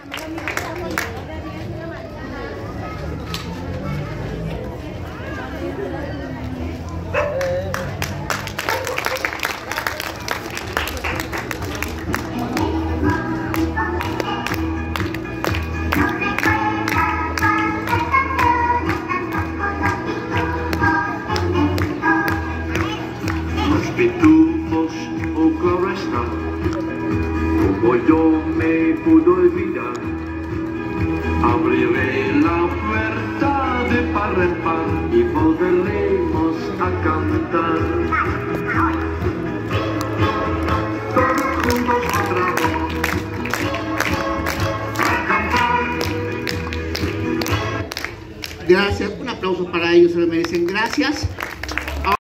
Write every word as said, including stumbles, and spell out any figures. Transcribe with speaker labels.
Speaker 1: Pitufos o floresta, como yo me puedo olvidar, abriré la puerta de par en par y volveremos a cantar. Todos juntos otra vez, a cantar.
Speaker 2: Gracias, un aplauso para ellos, se lo merecen. Gracias.